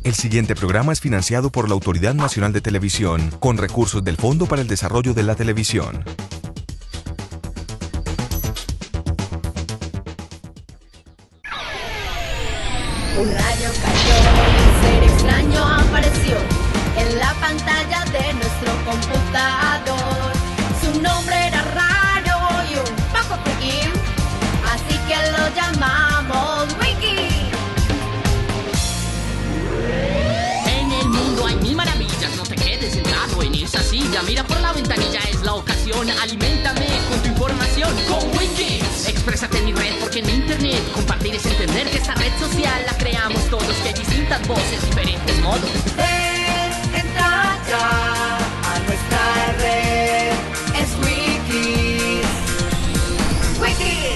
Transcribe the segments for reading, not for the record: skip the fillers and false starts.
El siguiente programa es financiado por la Autoridad Nacional de Televisión, con recursos del Fondo para el Desarrollo de la Televisión. Un rayo cayó y un ser extraño apareció en la pantalla de nuestro computador. Su nombre era raro y un poco friki, así que lo llamamos Wiki. En el mundo hay mil maravillas, no te quedes sentado en esa silla. Mira por la ventanilla, es la ocasión. Aliméntame con tu información con Wiki. Exprésate en mi red porque en internet compartir es entender que esta red social la creamos todos, que hay distintas voces, diferentes modos. Entra ya a nuestra red, es Wikis. Wikis.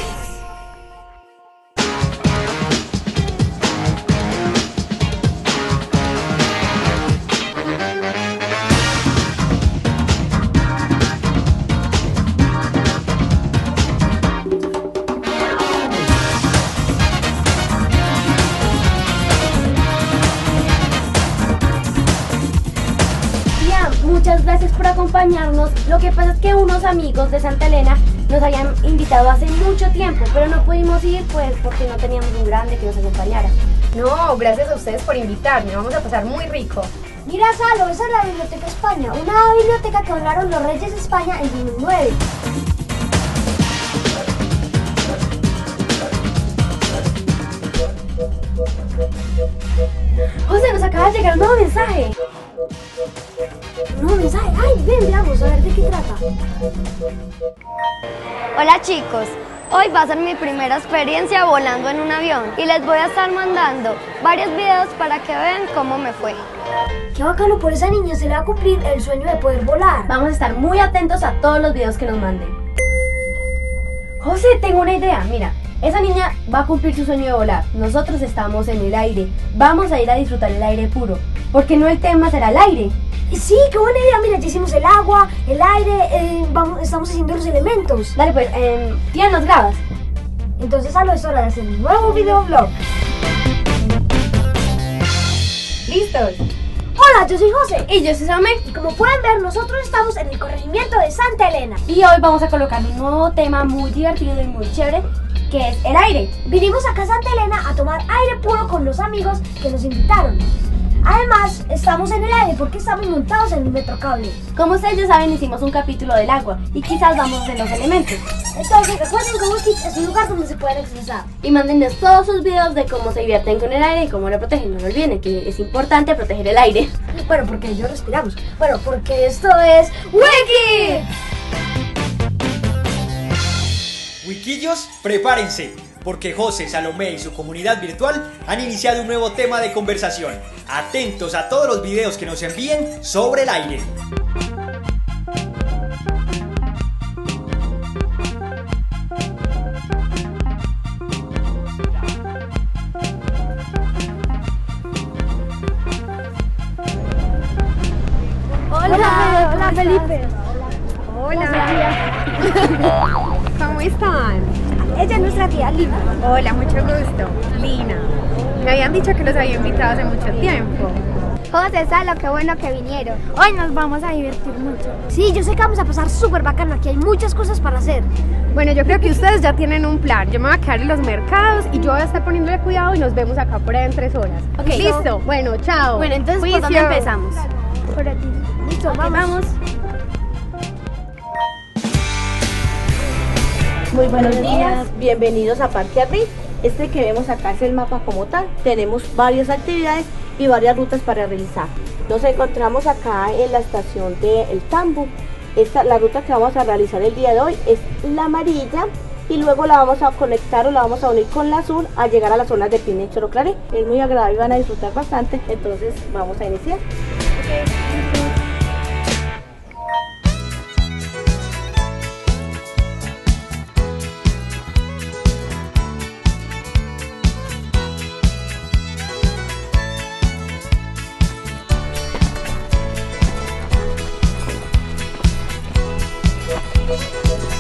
Muchas gracias por acompañarnos. Lo que pasa es que unos amigos de Santa Elena nos habían invitado hace mucho tiempo, pero no pudimos ir pues porque no teníamos un grande que nos acompañara. No, gracias a ustedes por invitarme, vamos a pasar muy rico. Mira, Salo, esa es la Biblioteca España, una biblioteca que donaron los Reyes de España en 2009. José, nos acaba de llegar un nuevo mensaje. Un nuevo mensaje. Ay, ven, veamos, a ver de qué trata. Hola chicos, hoy va a ser mi primera experiencia volando en un avión y les voy a estar mandando varios videos para que vean cómo me fue. Qué bacano, por esa niña se le va a cumplir el sueño de poder volar. Vamos a estar muy atentos a todos los videos que nos manden. José, tengo una idea, mira. Esa niña va a cumplir su sueño de volar. Nosotros estamos en el aire. Vamos a ir a disfrutar el aire puro. Porque no el tema será el aire. Sí, qué buena idea. Mira, ya hicimos el agua, el aire, estamos haciendo los elementos. Dale pues, Tía, ¿nos grabas? Entonces, Salo, es hora de hacer un nuevo videoblog. ¿Listos? Hola, yo soy José. Y yo soy Samé. Y como pueden ver, nosotros estamos en el corregimiento de Santa Elena. Y hoy vamos a colocar un nuevo tema muy divertido y muy chévere, que es el aire. Vinimos acá a Santa Elena a tomar aire puro con los amigos que nos invitaron. Además, estamos en el aire porque estamos montados en un metrocable. Como ustedes ya saben, hicimos un capítulo del agua y quizás vamos de los elementos. Entonces, recuerden que Wikis es un lugar donde se pueden expresar. Y mándennos todos sus videos de cómo se divierten con el aire y cómo lo protegen. No lo olviden, que es importante proteger el aire. Bueno, porque ellos respiramos. Bueno, porque esto es Wiki. Wikillos, prepárense, porque José, Salomé y su comunidad virtual han iniciado un nuevo tema de conversación. Atentos a todos los videos que nos envíen sobre el aire. Hola Felipe. Hola. ¿Cómo están? Ella es nuestra tía Lina. Hola, mucho gusto. Lina. Me habían dicho que los había invitado hace mucho tiempo. José, Salo, qué bueno que vinieron. Hoy nos vamos a divertir mucho. Sí, yo sé que vamos a pasar súper bacano. Aquí hay muchas cosas para hacer. Bueno, yo creo que ustedes ya tienen un plan. Yo me voy a quedar en los mercados y yo voy a estar poniéndole cuidado y nos vemos acá por ahí en 3 horas. Ok. ¿Listo? Bueno, chao. Bueno, entonces, ¿por dónde Juicio. empezamos? Por aquí. Listo, Ok, vamos. Muy buenos días, bienvenidos a Parque Arri. Este que vemos acá es el mapa como tal. Tenemos varias actividades y varias rutas para realizar. Nos encontramos acá en la estación de El Tambo. La ruta que vamos a realizar el día de hoy es la amarilla y luego la vamos a conectar o la vamos a unir con la azul a llegar a las zonas de Pina y Choroclare. Es muy agradable y van a disfrutar bastante, entonces vamos a iniciar.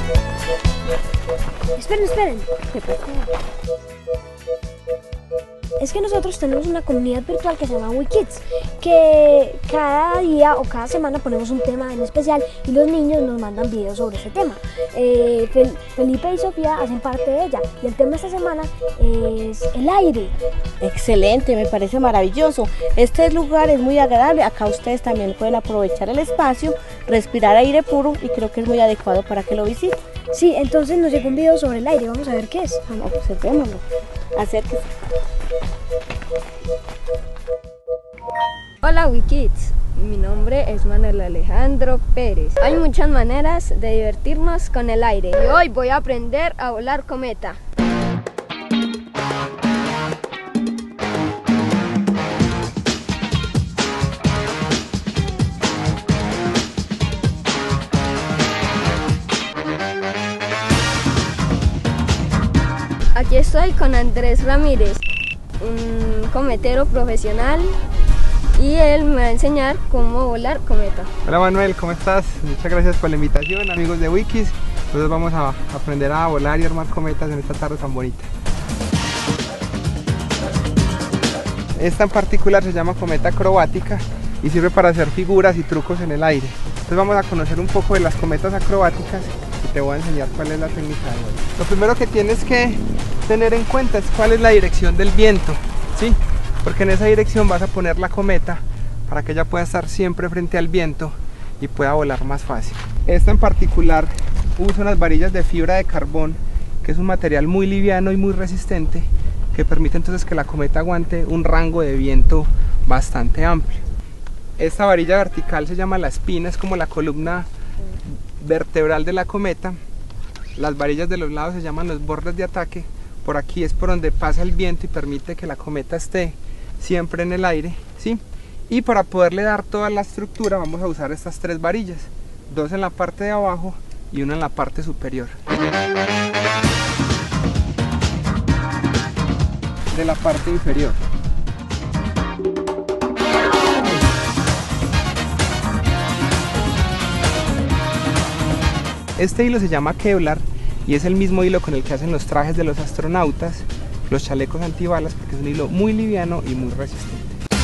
Esperen. Es que nosotros tenemos una comunidad virtual que se llama WeKids, que cada día o cada semana ponemos un tema en especial y los niños nos mandan videos sobre ese tema. Felipe y Sofía hacen parte de ella y el tema de esta semana es el aire. Excelente, me parece maravilloso. Este lugar es muy agradable, acá ustedes también pueden aprovechar el espacio, respirar aire puro y creo que es muy adecuado para que lo visiten. Sí, entonces nos llegó un video sobre el aire, vamos a ver qué es. Observémoslo, acérquese. Hola WeKids, mi nombre es Manuel Alejandro Pérez. Hay muchas maneras de divertirnos con el aire y hoy voy a aprender a volar cometa. Aquí estoy con Andrés Ramírez, un cometero profesional, y él me va a enseñar cómo volar cometa. Hola Manuel, ¿cómo estás? Muchas gracias por la invitación, amigos de WeKids. Nosotros vamos a aprender a volar y armar cometas en esta tarde tan bonita. Esta en particular se llama cometa acrobática y sirve para hacer figuras y trucos en el aire. Entonces vamos a conocer un poco de las cometas acrobáticas y te voy a enseñar cuál es la técnica de vuelo. Lo primero que tienes que tener en cuenta es cuál es la dirección del viento, ¿sí? Porque en esa dirección vas a poner la cometa para que ella pueda estar siempre frente al viento y pueda volar más fácil. Esta en particular usa unas varillas de fibra de carbón, que es un material muy liviano y muy resistente, que permite entonces que la cometa aguante un rango de viento bastante amplio. Esta varilla vertical se llama la espina, es como la columna vertebral de la cometa. Las varillas de los lados se llaman los bordes de ataque. Por aquí es por donde pasa el viento y permite que la cometa esté siempre en el aire, ¿sí? Y para poderle dar toda la estructura vamos a usar estas tres varillas, dos en la parte de abajo y una en la parte superior. De la parte inferior. Este hilo se llama Kevlar y es el mismo hilo con el que hacen los trajes de los astronautas, los chalecos antibalas, porque es un hilo muy liviano y muy resistente.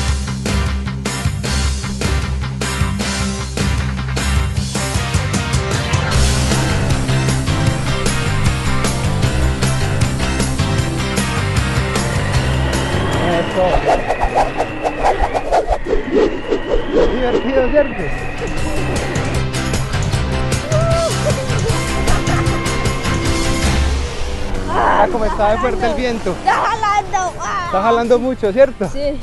Divertido, ¿cierto? Ah, como está de fuerte el viento. Está jalando. Está jalando mucho, ¿cierto? Sí.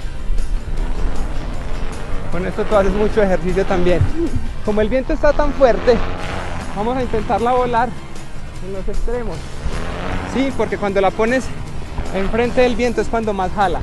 Con esto tú haces mucho ejercicio también. Como el viento está tan fuerte, vamos a intentarla volar en los extremos. Sí, porque cuando la pones enfrente del viento es cuando más jala.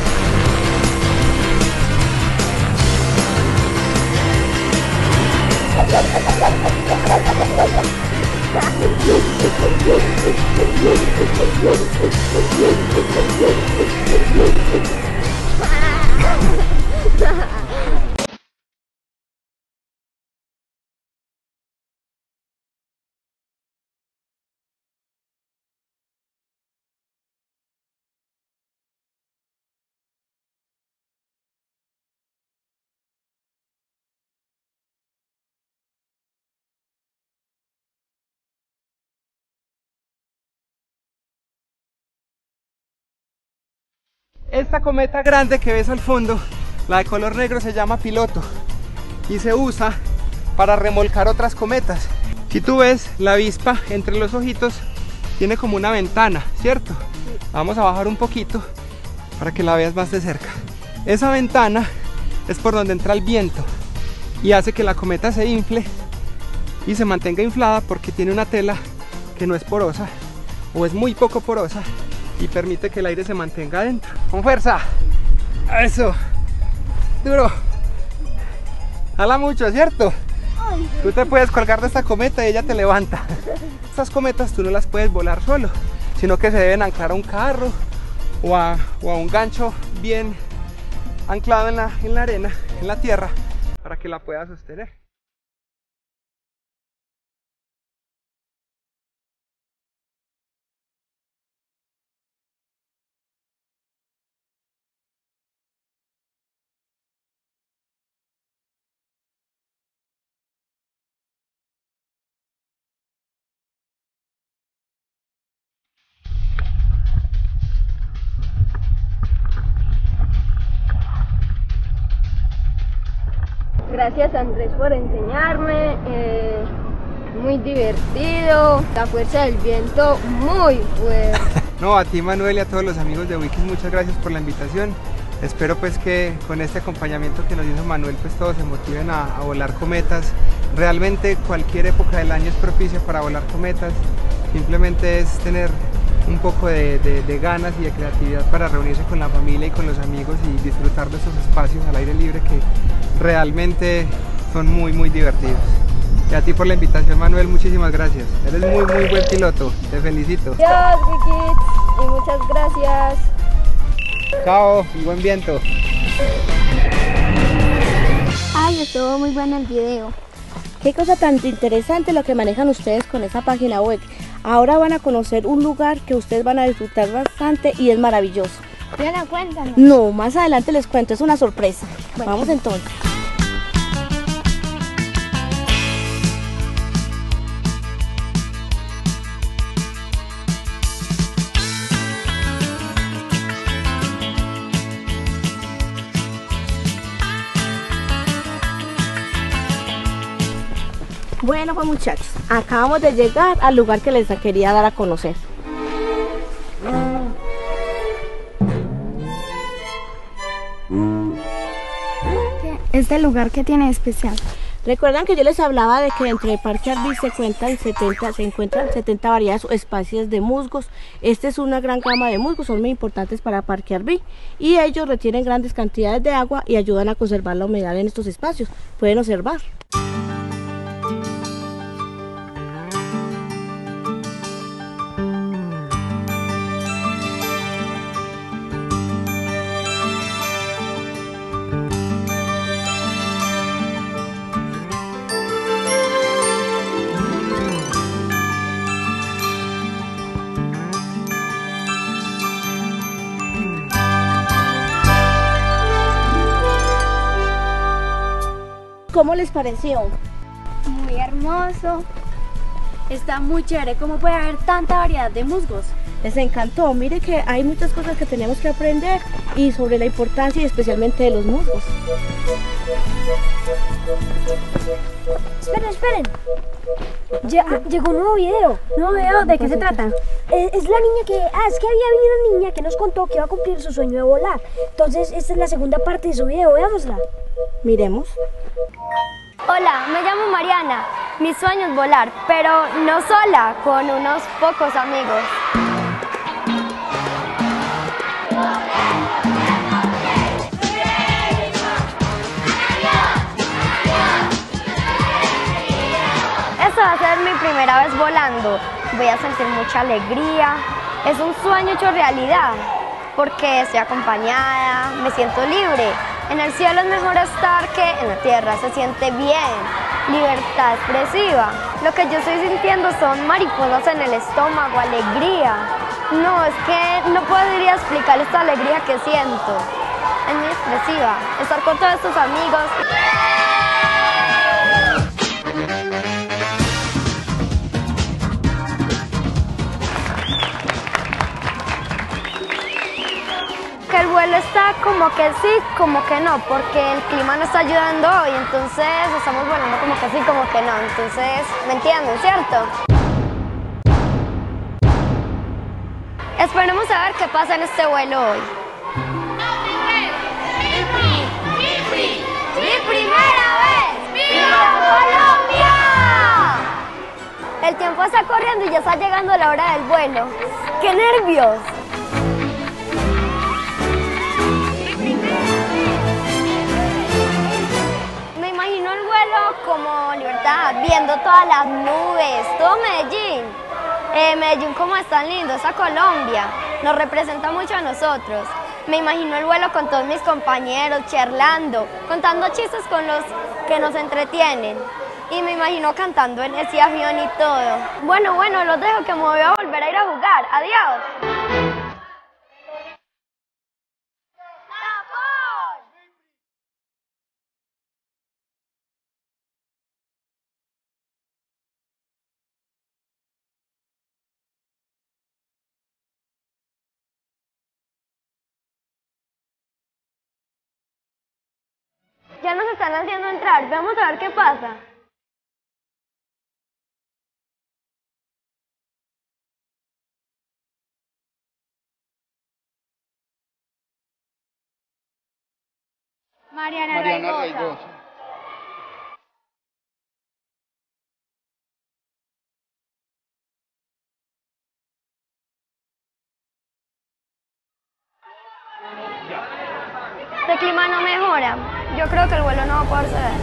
Esta cometa grande que ves al fondo, la de color negro, se llama piloto y se usa para remolcar otras cometas. Si tú ves, la avispa entre los ojitos tiene como una ventana, ¿cierto? Vamos a bajar un poquito para que la veas más de cerca. Esa ventana es por donde entra el viento y hace que la cometa se infle y se mantenga inflada porque tiene una tela que no es porosa o es muy poco porosa y permite que el aire se mantenga adentro. Con fuerza. Eso. Duro. Jala mucho, ¿cierto? Tú te puedes colgar de esta cometa y ella te levanta. Estas cometas tú no las puedes volar solo, sino que se deben anclar a un carro o a un gancho bien anclado en la arena, en la tierra, para que la puedas sostener. Gracias Andrés por enseñarme, muy divertido, la fuerza del viento muy fuerte. No, a ti Manuel y a todos los amigos de Wikis, muchas gracias por la invitación. Espero pues que con este acompañamiento que nos hizo Manuel pues todos se motiven a volar cometas. Realmente cualquier época del año es propicia para volar cometas, simplemente es tener un poco de ganas y de creatividad para reunirse con la familia y con los amigos y disfrutar de esos espacios al aire libre que realmente son muy divertidos. Y a ti por la invitación Manuel, muchísimas gracias, eres muy buen piloto, te felicito. Gracias Wikis y muchas gracias. Chao y buen viento. Ay, estuvo muy bueno el video. Qué cosa tan interesante lo que manejan ustedes con esa página web. Ahora van a conocer un lugar que ustedes van a disfrutar bastante y es maravilloso. Diana, cuéntanos. No, más adelante les cuento, es una sorpresa. Bueno. Vamos entonces. Bueno pues muchachos, acabamos de llegar al lugar que les quería dar a conocer. ¿Este lugar qué tiene de especial? Recuerdan que yo les hablaba de que dentro de Parque Arví se encuentran 70 variedades o especies de musgos. Esta es una gran gama de musgos, son muy importantes para Parque Arví y ellos retienen grandes cantidades de agua y ayudan a conservar la humedad en estos espacios. Pueden observar. ¿Cómo les pareció? Muy hermoso. Está muy chévere. ¿Cómo puede haber tanta variedad de musgos? Les encantó. Mire que hay muchas cosas que tenemos que aprender y sobre la importancia y especialmente de los musgos. Esperen. Llegó un nuevo video. ¿Nuevo video? ¿De qué se trata? Es la niña que... es que había habido una niña que nos contó que iba a cumplir su sueño de volar. Entonces, esta es la segunda parte de su video. Veámosla. Miremos. Hola, me llamo Mariana. Mi sueño es volar, pero no sola, con unos pocos amigos. Esta va a ser mi primera vez volando. Voy a sentir mucha alegría. Es un sueño hecho realidad, porque estoy acompañada, me siento libre. En el cielo es mejor estar que en la tierra, se siente bien, libertad expresiva. Lo que yo estoy sintiendo son mariposas en el estómago, alegría. No, es que no podría explicar esta alegría que siento. Es muy expresiva, estar con todos estos amigos. Que el vuelo está como que sí, como que no, porque el clima no está ayudando hoy, entonces estamos volando como que sí, como que no, entonces, ¿me entienden, cierto? Esperemos a ver qué pasa en este vuelo hoy. ¡Mi primera vez! ¡Viva Colombia! El tiempo está corriendo y ya está llegando la hora del vuelo. ¡Qué nervios! Como libertad, viendo todas las nubes, todo Medellín. Medellín como es tan lindo, esa Colombia, nos representa mucho a nosotros. Me imagino el vuelo con todos mis compañeros, charlando, contando chistes con los que nos entretienen. Y me imagino cantando en ese avión y todo. Bueno, los dejo que me voy a volver a ir a jugar. Adiós. Ya nos están haciendo entrar. Vamos a ver qué pasa. Mariana Raigosa. Este clima no mejora. Yo creo que el vuelo no va a poder ser.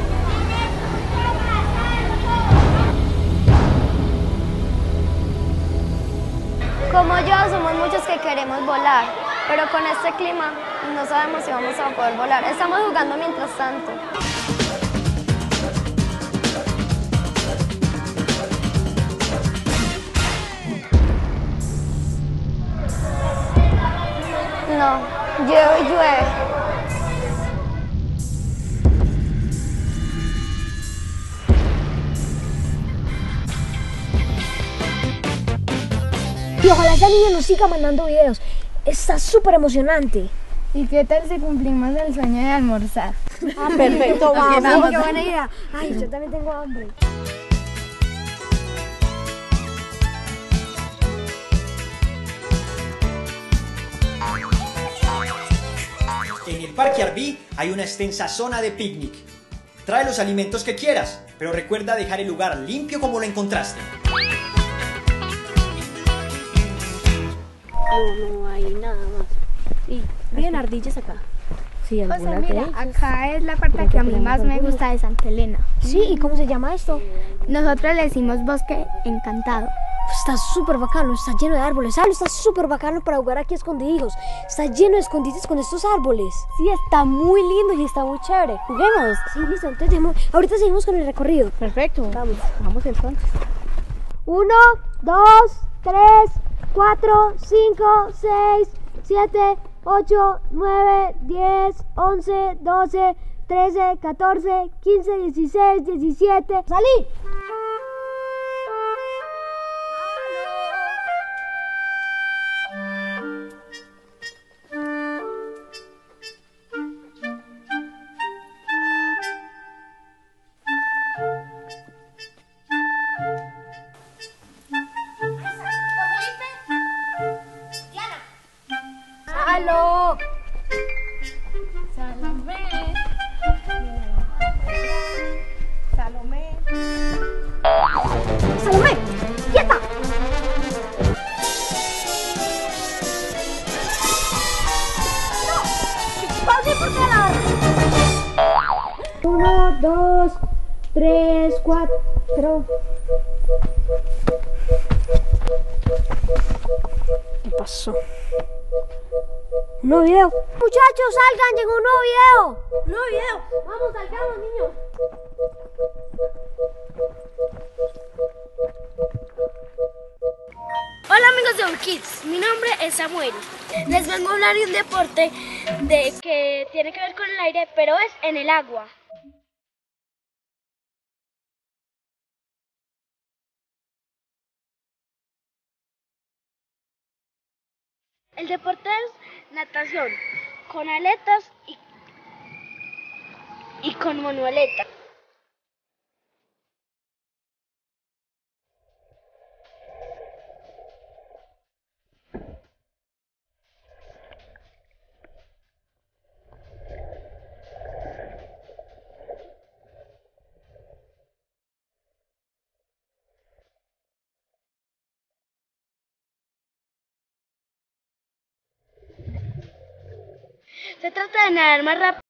Como yo, somos muchos que queremos volar, pero con este clima no sabemos si vamos a poder volar. Estamos jugando mientras tanto. No, llueve y llueve. Y ojalá esa niña nos siga mandando videos. Está súper emocionante. ¿Y qué tal si cumplimos el sueño de almorzar? Ah, perfecto, vamos. Qué buena idea. Ay, yo también tengo hambre. En el Parque Arví hay una extensa zona de picnic. Trae los alimentos que quieras, pero recuerda dejar el lugar limpio como lo encontraste. No hay nada más. Sí, bien ardillas acá. Sí, O sea, algunas mira, de ellas. acá es la parte que a mí más me gusta de Santa Elena. Sí, ¿y cómo se llama esto? Nosotros le decimos bosque encantado. Está súper bacano, está lleno de árboles. Está súper bacano para jugar aquí escondidos. Está lleno de escondites con estos árboles. Sí, está muy lindo y está muy chévere. Juguemos. Sí, listo, entonces ahorita seguimos con el recorrido. Perfecto. Vamos entonces. 1, 2, 3, 4, 5, 6, 7, 8, 9, 10, 11, 12, 13, 14, 15, 16, 17. ¡Salí! ¡Aló! ¡Salomé! ¡Quieta! ¡No! ¡Pase por la... 1, 2, 3, 4... ¿Qué pasó? Un nuevo video. Muchachos, salgan, llegó un nuevo video. Un nuevo video. Vamos, salgamos, niños. Hola amigos de Urkids, mi nombre es Samuel. Les vengo a hablar de un deporte que tiene que ver con el aire, pero es en el agua. El deporte es natación, con aletas y con monoaleta. Se trata de nadar más rápido.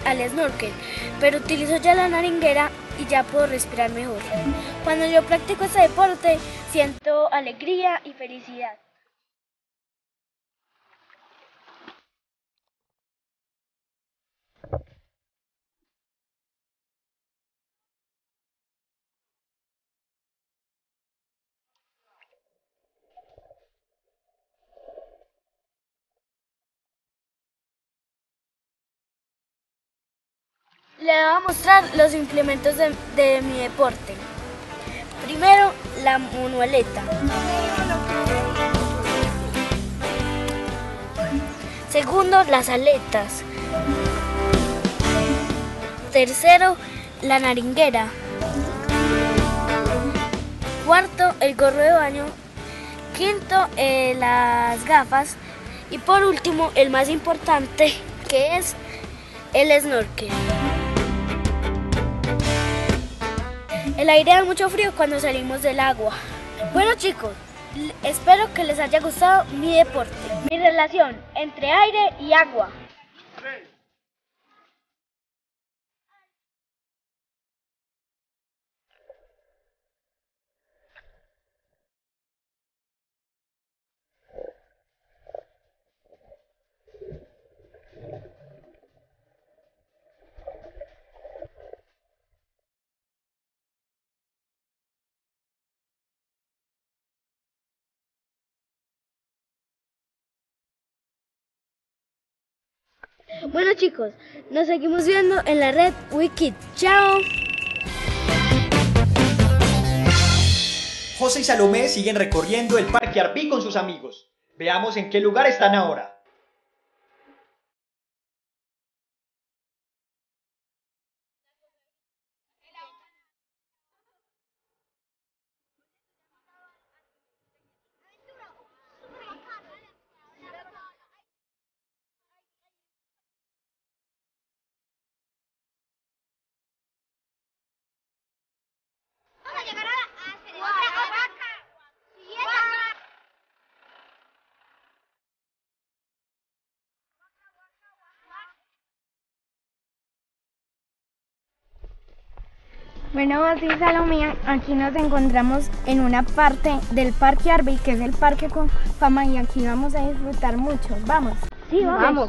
al snorkel, pero utilizo ya la naringuera y ya puedo respirar mejor. Cuando yo practico este deporte, siento alegría y felicidad. Le voy a mostrar los implementos de mi deporte. Primero, la monoaleta. Segundo, las aletas. Tercero, la naringuera. Cuarto, el gorro de baño. Quinto, las gafas. Y por último, el más importante, que es el snorkel. El aire da mucho frío cuando salimos del agua. Bueno chicos, espero que les haya gustado mi deporte, mi relación entre aire y agua. Bueno chicos, nos seguimos viendo en la red WeKids. ¡Chao! José y Salomé siguen recorriendo el Parque Arví con sus amigos. Veamos en qué lugar están ahora. Bueno, José y Salomé, aquí nos encontramos en una parte del Parque Arví, que es el parque con fama, y aquí vamos a disfrutar mucho. ¿Vamos? Sí, vamos.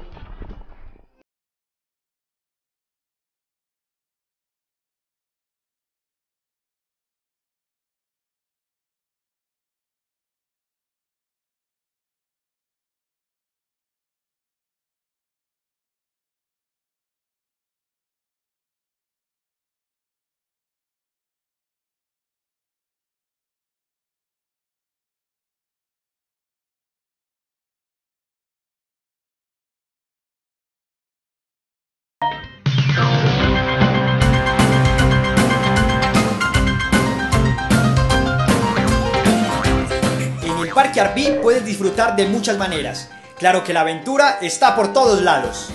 En el Parque Arví puedes disfrutar de muchas maneras. Claro que la aventura está por todos lados.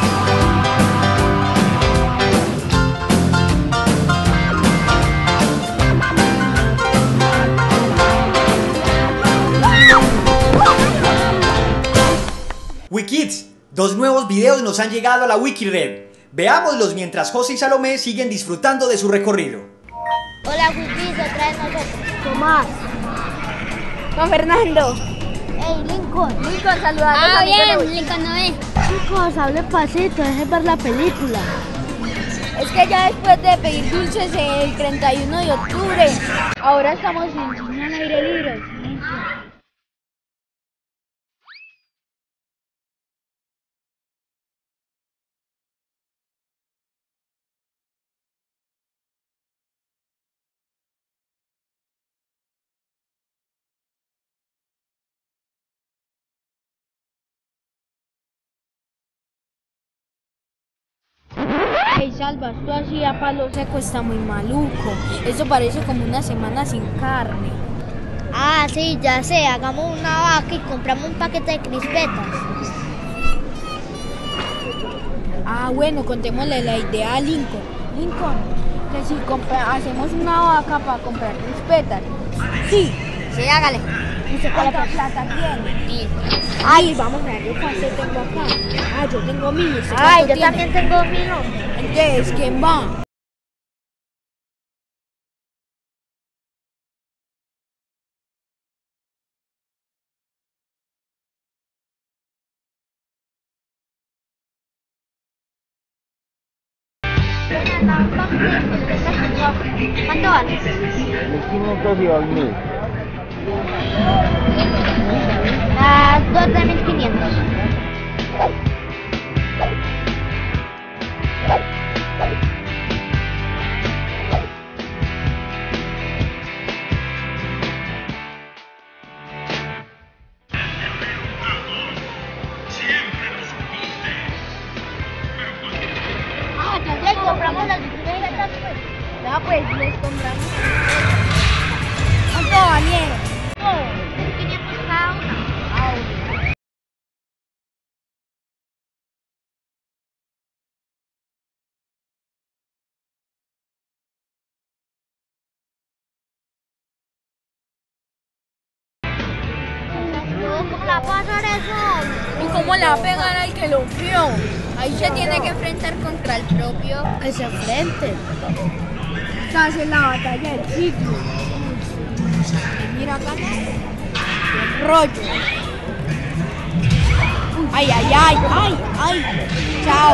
WeKids, 2 nuevos videos nos han llegado a la WikiRed. Veámoslos mientras José y Salomé siguen disfrutando de su recorrido. Hola WeKids, otra vez nosotros. Tomás. Con Fernando. Hey, Lincoln. Lincoln, saluda a los Ah, amigos. bien, Lincoln no ve. Chicos, hable pasito, dejen ver la película. Es que ya después de pedir dulces el 31 de octubre, ahora estamos en cine al aire libre. Hey Salva, esto así a palo seco está muy maluco. Eso parece como una semana sin carne. Ah, sí, ya sé, hagamos una vaca y compramos un paquete de crispetas. Ah, bueno, contémosle la idea a Lincoln. Lincoln, que si hacemos una vaca para comprar crispetas. Sí, hágale. ¿Y usted cuánta plata tiene? Ay, vamos a ver, yo cuánto tengo acá. Ah, yo tengo 1000. Ay, yo también tengo 1000. Entonces, ¿quién va? ¿Cuánto vale? 500 y 2000. Las 2 de 1500. Ah, ya compramos las bicicletas, pues. Ya, pues, les compramos. ¿Cuánto valieron? 1500 cada una. ¿Cómo la va a hacer eso? ¿Y cómo le va a pegar al que lo vio? Ahí se tiene que enfrentar contra el propio. Que se enfrente. Esta es la batalla del ciclo. Mira acá. El rollo. Ay, ay, ay, ay, ay. Chao.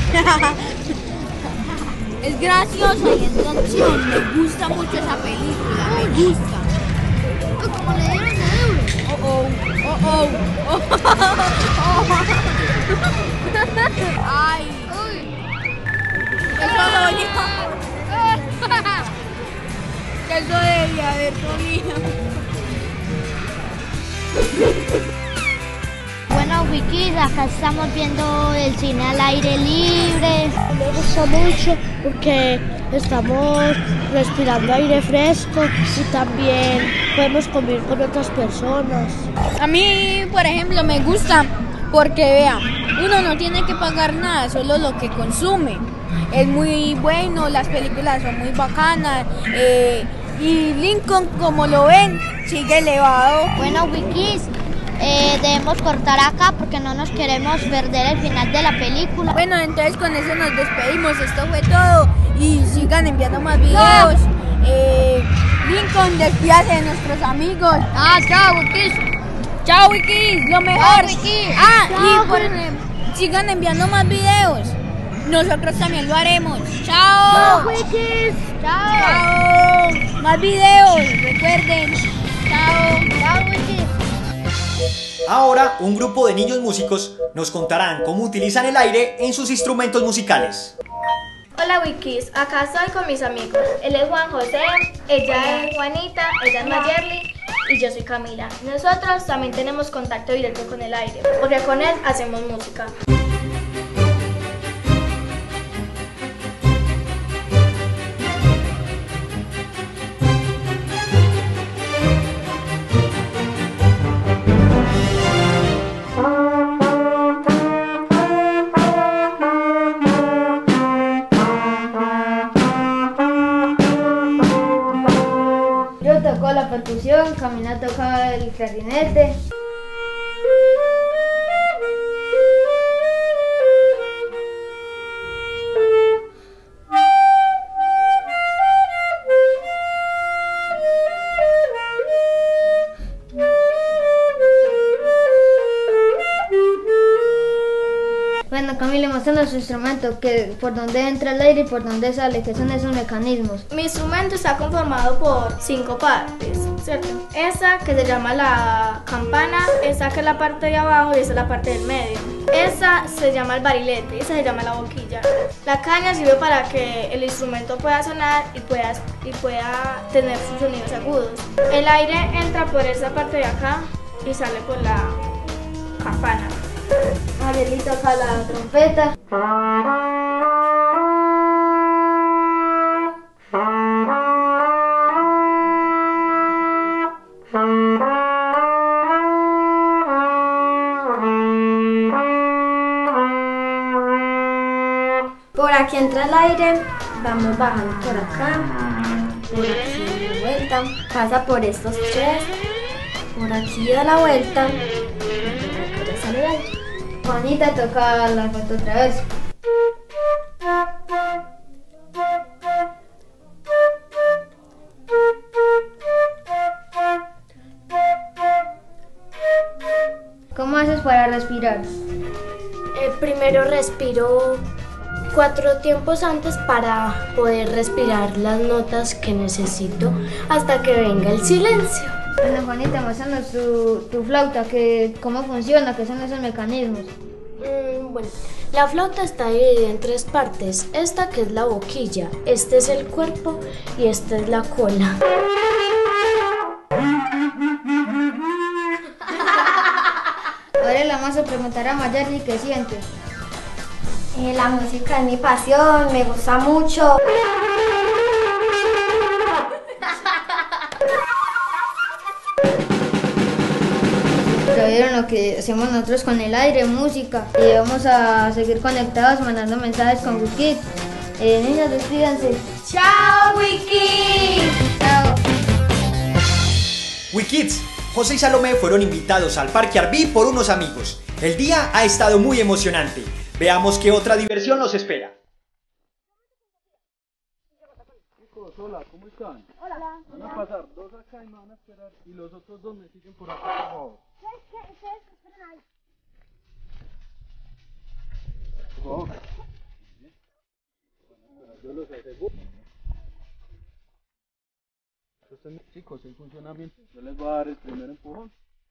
Es graciosa y es de acción. Me gusta mucho esa película. Me gusta. Como le dieron de euro. Oh, oh, oh, oh. Ay. Eso dolió. Eso debía haber dolido. Bueno, Wikis, acá estamos viendo el cine al aire libre. Me gusta mucho porque estamos respirando aire fresco y también podemos convivir con otras personas. A mí, por ejemplo, me gusta porque, vea, uno no tiene que pagar nada, solo lo que consume. Es muy bueno, las películas son muy bacanas y Lincoln, como lo ven, sigue elevado. Bueno, Wikis, debemos cortar acá porque no nos queremos perder el final de la película. Bueno, entonces con eso nos despedimos, esto fue todo y sigan enviando más videos. Lincoln, despídase de nuestros amigos. Chao, Wikis. Chao, Wikis, lo mejor. Chao, Wikis. Y sigan enviando más videos. Nosotros también lo haremos. ¡Chao! ¡Chao, Wikis! ¡Chao! ¡Chao! Más videos, recuerden. ¡Chao! ¡Chao, Wikis! Ahora, un grupo de niños músicos nos contarán cómo utilizan el aire en sus instrumentos musicales. Hola Wikis, acá estoy con mis amigos. Él es Juan José, ella es Juanita, ella es Mayerly y yo soy Camila. Nosotros también tenemos contacto directo con el aire, porque con él hacemos música. Toco la percusión, Camila toca el clarinete. Bueno, Camila, muéstranos su instrumento, que por dónde entra el aire y por dónde sale, que son esos mecanismos. Mi instrumento está conformado por 5 partes, ¿cierto? Esa que se llama la campana, esa que es la parte de abajo y esa es la parte del medio. Esa se llama el barilete, esa se llama la boquilla. La caña sirve para que el instrumento pueda sonar y pueda tener sus sonidos agudos. El aire entra por esa parte de acá y sale por la campana. Ariely toca la trompeta. Por aquí entra el aire, vamos bajando por acá, por aquí de vuelta, pasa por estos tres Por aquí da la vuelta. Ya sale el aire. Juanita, toca la foto otra vez. ¿Cómo haces para respirar? Primero respiro 4 tiempos antes para poder respirar las notas que necesito hasta que venga el silencio. Bueno, Juanita, muéstranos tu flauta, cómo funciona, qué son esos mecanismos. Bueno, la flauta está dividida en 3 partes. Esta que es la boquilla, este es el cuerpo y esta es la cola. Ahora le vamos a preguntar a Mayerly qué siente. La música es mi pasión, me gusta mucho. Pero vieron lo que hacemos nosotros con el aire, música. Y vamos a seguir conectados, mandando mensajes con WeKids. Niños, despídanse. ¡Chao, WeKids! Chao. WeKids, José y Salomé fueron invitados al Parque Arví por unos amigos. El día ha estado muy emocionante. Veamos qué otra diversión nos espera. Chicos, hola, ¿cómo están? Hola. Van a pasar 2 acá y me van a esperar y los otros 2 me siguen por acá, por favor. Esperen ahí. Por favor. Yo los aseguro. Chicos, en funcionamiento. Yo les voy a dar el primer empujón.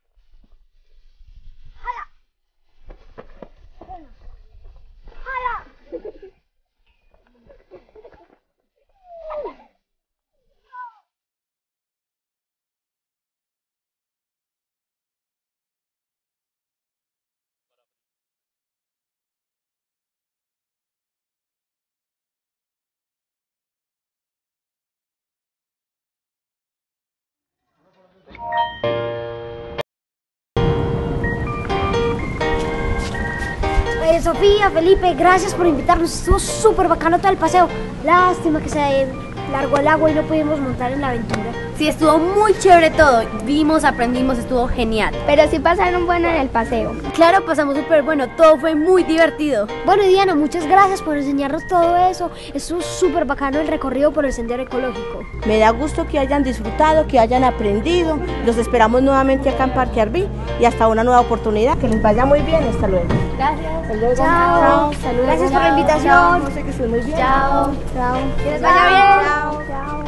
Sofía, Felipe, gracias por invitarnos. Estuvo súper bacano todo el paseo. Lástima que se largó el agua y no pudimos montar en la aventura. Sí, estuvo muy chévere todo. Vimos, aprendimos, estuvo genial. Pero sí pasaron bueno en el paseo. Claro, pasamos súper bueno. Todo fue muy divertido. Bueno, Diana, muchas gracias por enseñarnos todo eso. Estuvo súper bacano el recorrido por el sendero ecológico. Me da gusto que hayan disfrutado, que hayan aprendido. Los esperamos nuevamente acá en Parque Arví y hasta una nueva oportunidad. Que les vaya muy bien. Hasta luego. Gracias. Hasta luego. Chao. Saludos. Gracias por la invitación. No sé que estén muy bien. Chao. Chao. Que les vaya bien. Chao. Chao.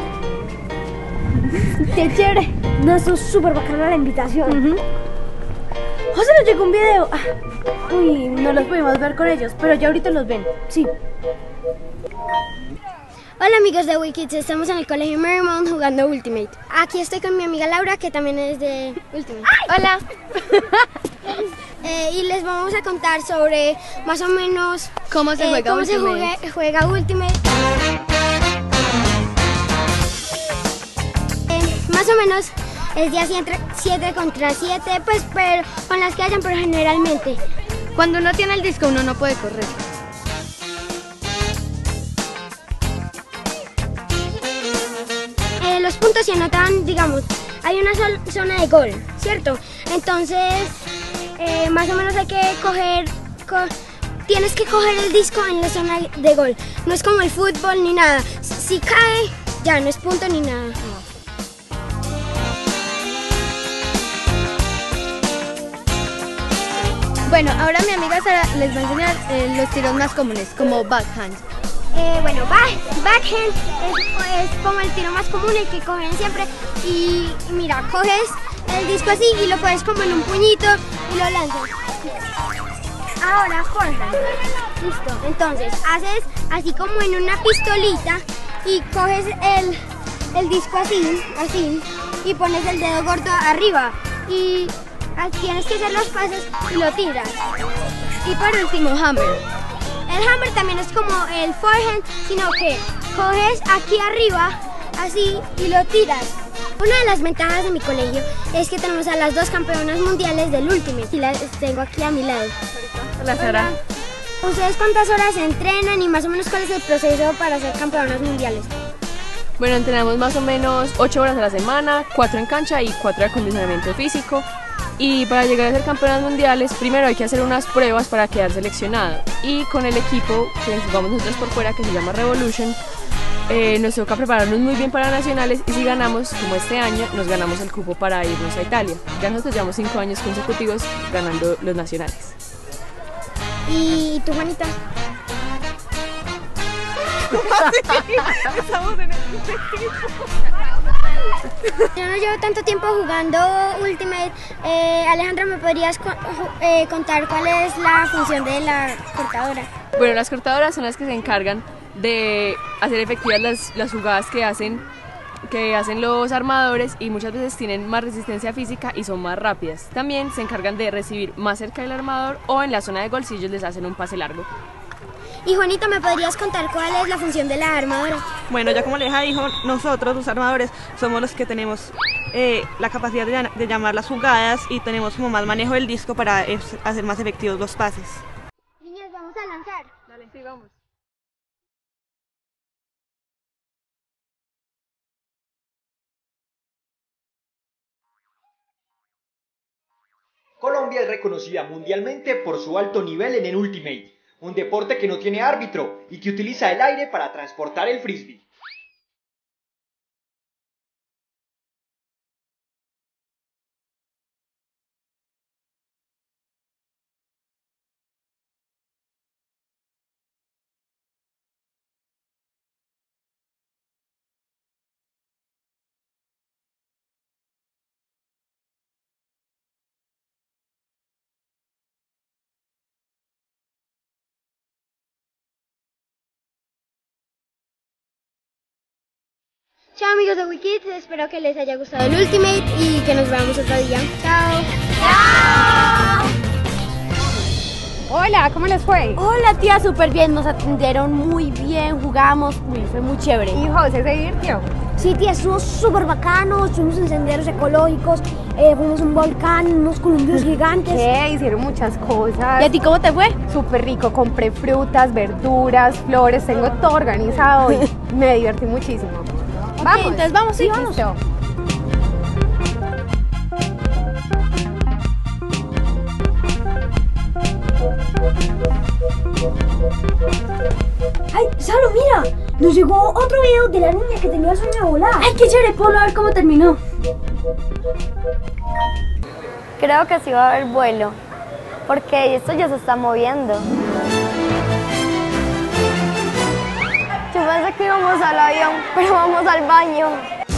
Qué chévere. No, estuvo súper bacana la invitación. José, nos llegó un video. Uy, no los pudimos ver con ellos, pero ya ahorita los ven. Sí. Hola amigos de WeKids, estamos en el colegio Marymount jugando Ultimate. Aquí estoy con mi amiga Laura, que también es de Ultimate. Hola. Y les vamos a contar sobre más o menos cómo se juega Ultimate. Se juega Ultimate. Más o menos es día 7 contra 7, pues pero con las que hayan, pero generalmente. Cuando uno tiene el disco uno no puede correr. Los puntos se anotan, digamos, hay una zona de gol, ¿cierto? Entonces, más o menos hay que tienes que coger el disco en la zona de gol. No es como el fútbol ni nada. Si cae, ya no es punto ni nada. Bueno, ahora mi amiga Sara les va a enseñar los tiros más comunes, como backhand. Bueno, backhand es como el tiro más común, el que cogen siempre. Y mira, coges el disco así y lo pones como en un puñito y lo lanzas. Ahora forehand. Listo. Entonces haces así como en una pistolita y coges el disco así y pones el dedo gordo arriba. Y tienes que hacer los pasos y lo tiras. Y por último, hammer. El hammer también es como el forehand, sino que coges aquí arriba, así, y lo tiras. Una de las ventajas de mi colegio es que tenemos a las 2 campeonas mundiales del Ultimate y las tengo aquí a mi lado. Hola, Sara. ¿Ustedes cuántas horas entrenan y más o menos cuál es el proceso para ser campeonas mundiales? Bueno, entrenamos más o menos 8 horas a la semana, 4 en cancha y 4 de acondicionamiento físico. Y para llegar a ser campeonas mundiales, primero hay que hacer unas pruebas para quedar seleccionado. Y con el equipo que jugamos nosotros por fuera, que se llama Revolution, nos toca prepararnos muy bien para nacionales, y si ganamos, como este año, nos ganamos el cupo para irnos a Italia. Ya nosotros llevamos 5 años consecutivos ganando los nacionales. ¿Y tú, Juanita? Estamos en el equipo. Yo no llevo tanto tiempo jugando Ultimate. Alejandra, ¿me podrías contar cuál es la función de la cortadora? Bueno, las cortadoras son las que se encargan de hacer efectivas las jugadas que hacen los armadores, y muchas veces tienen más resistencia física y son más rápidas. También se encargan de recibir más cerca del armador, o en la zona de gol si ellos les hacen un pase largo. Y Juanita, ¿me podrías contar cuál es la función de la armadora? Bueno, ya como Aleja dijo, nosotros los armadores somos los que tenemos la capacidad de llamar las jugadas, y tenemos como más manejo del disco para hacer más efectivos los pases. Niñas, vamos a lanzar. Dale, sí, vamos. Colombia es reconocida mundialmente por su alto nivel en el Ultimate, un deporte que no tiene árbitro y que utiliza el aire para transportar el frisbee. Chao amigos de Wikids, espero que les haya gustado el Ultimate y que nos veamos otro día. Chao. ¡Chao! Hola, ¿cómo les fue? Hola tía, súper bien, nos atendieron muy bien, jugamos, fue muy chévere. ¿Y José se divirtió? Sí tía, estuvo súper bacano, estuvimos en senderos ecológicos, fuimos a un volcán, unos columpios gigantes. ¿Qué? Hicieron muchas cosas. ¿Y a ti cómo te fue? Súper rico, compré frutas, verduras, flores, tengo todo organizado y me divertí muchísimo. Vamos. Okay, entonces vamos, sí, vamos. Listo. ¡Ay, Salo, mira! Nos llegó otro video de la niña que tenía el sueño de volar. ¡Ay, qué chévere! Pablo, a ver cómo terminó. Creo que sí va a haber vuelo, porque esto ya se está moviendo. Yo pensé que íbamos al avión, pero vamos al baño.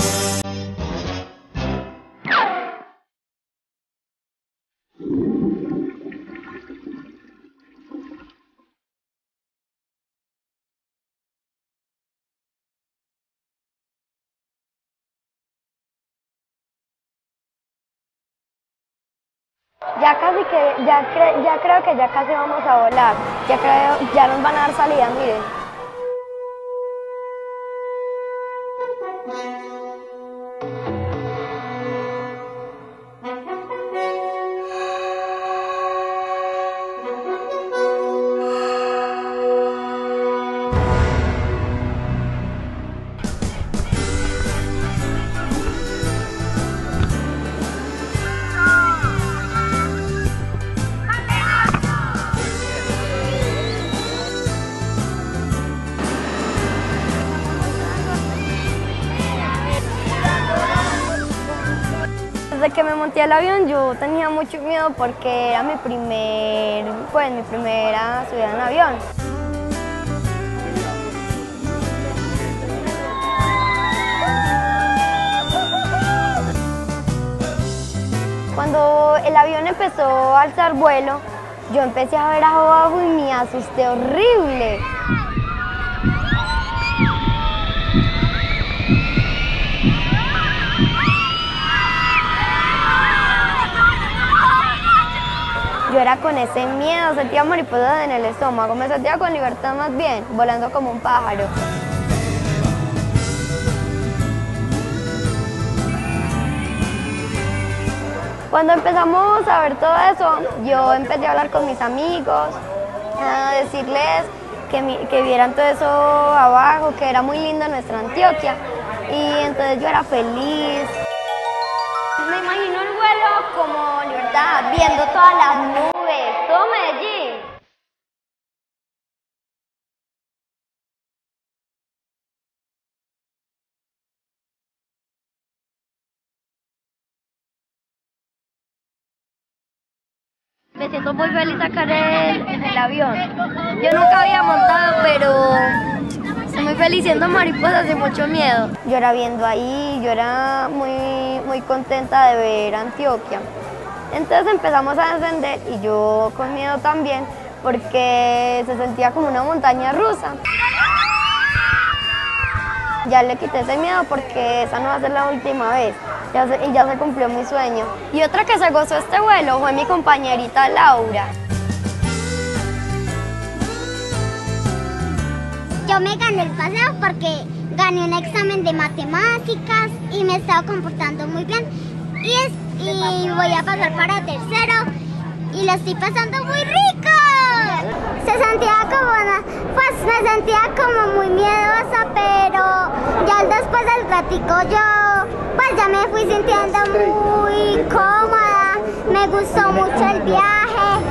Ya casi que, ya creo que ya casi vamos a volar. Ya nos van a dar salida, miren. Desde que me monté al avión yo tenía mucho miedo porque era mi primera subida en avión. Cuando el avión empezó a alzar vuelo, yo empecé a ver abajo y me asusté horrible. Yo era con ese miedo, sentía mariposas en el estómago, me sentía con libertad más bien, volando como un pájaro. Cuando empezamos a ver todo eso, yo empecé a hablar con mis amigos, a decirles que vieran todo eso abajo, que era muy lindo nuestra Antioquia. y entonces yo era feliz. Me imagino el vuelo como libertad, viendo todas las nubes, todo Medellín. Me siento muy feliz sacar el avión. Yo nunca había montado, pero estoy muy feliz siendo mariposa, hace mucho miedo. Yo era viendo ahí, yo era muy contenta de ver Antioquia. Entonces empezamos a descender y yo con miedo también, porque se sentía como una montaña rusa. Ya le quité ese miedo porque esa no va a ser la última vez. Y ya se cumplió mi sueño. Y otra que se gozó este vuelo fue mi compañerita Laura. Yo me gané el paseo porque gané un examen de matemáticas y me estaba comportando muy bien. Y voy a pasar para tercero y lo estoy pasando muy rico. Se sentía me sentía como muy miedosa, pero ya después del ratico yo ya me fui sintiendo muy cómoda. Me gustó mucho el viaje.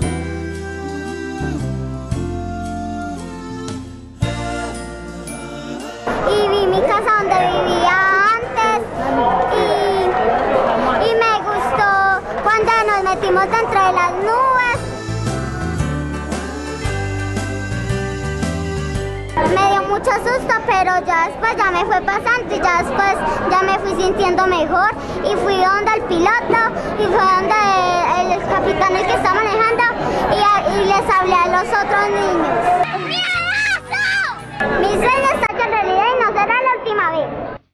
Y vi mi casa donde vivía antes y me gustó cuando nos metimos dentro de las nubes. Me dio mucho susto, pero ya después ya me fue pasando y ya después ya me fui sintiendo mejor y fui donde el piloto y fue donde el capitán el que está manejando y les hablé a los otros niños. ¡Miedoso! Mi sueño está hecho realidad y no será la última vez.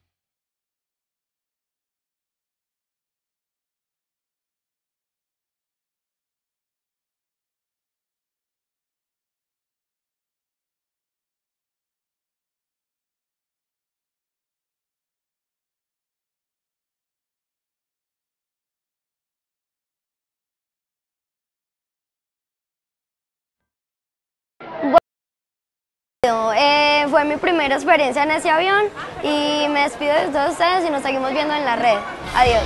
Fue mi primera experiencia en ese avión y me despido de todos ustedes y nos seguimos viendo en la red. Adiós.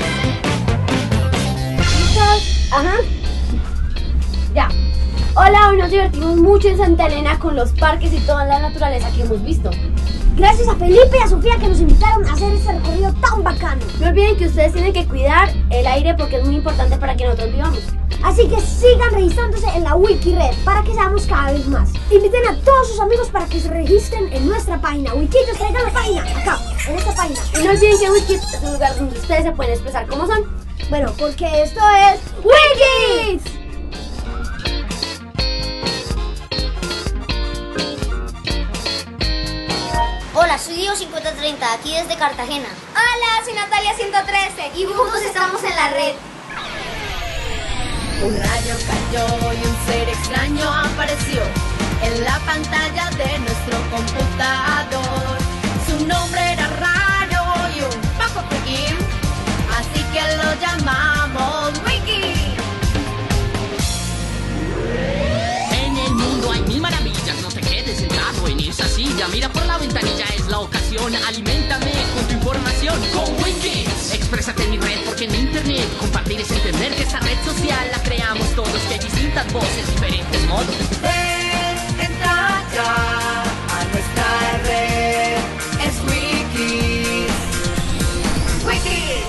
Ajá. Ya. Hola, hoy nos divertimos mucho en Santa Elena con los parques y toda la naturaleza que hemos visto. Gracias a Felipe y a Sofía que nos invitaron a hacer este recorrido tan bacano. No olviden que ustedes tienen que cuidar el aire porque es muy importante para que nosotros vivamos. Así que sigan registrándose en la Wikired para que seamos cada vez más. Inviten a todos sus amigos para que se registren en nuestra página. Wikillos, traigan la página, acá, en esta página. Y no olviden que Wikis es un lugar donde ustedes se pueden expresar como son. Bueno, porque esto es Wikis. Hola, soy Diego 5030, aquí desde Cartagena. Hola, soy Natalia 113 y juntos estamos en la red. Un rayo cayó y un ser extraño apareció en la pantalla de nuestro computador. Su nombre era raro y un poco freaky, así que lo llamamos Wiki. En el mundo hay mil maravillas, no te quedes sentado en esa silla. Mira por la ventanilla, es la ocasión. Aliméntame con tu información con Wiki. Exprésate en mi red porque en internet compartir es entender que esta red social la creamos todos, que hay distintas voces, diferentes modos. Entra ya a nuestra red, es Wikis. Wikis.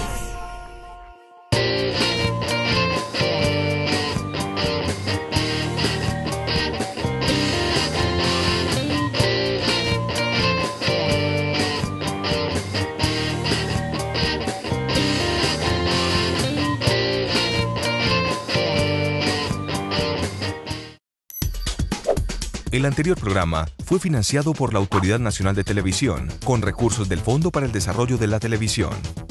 El anterior programa fue financiado por la Autoridad Nacional de Televisión, con recursos del Fondo para el Desarrollo de la Televisión.